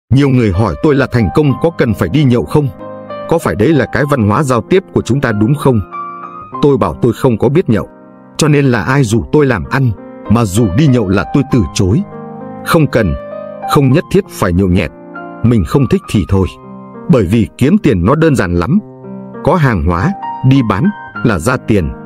Nhiều người hỏi tôi là thành công có cần phải đi nhậu không? Có phải đấy là cái văn hóa giao tiếp của chúng ta đúng không? Tôi bảo tôi không có biết nhậu, cho nên là ai rủ tôi làm ăn, mà rủ đi nhậu là tôi từ chối. Không cần, không nhất thiết phải nhậu nhẹt. Mình không thích thì thôi. Bởi vì kiếm tiền nó đơn giản lắm. Có hàng hóa, đi bán là ra tiền.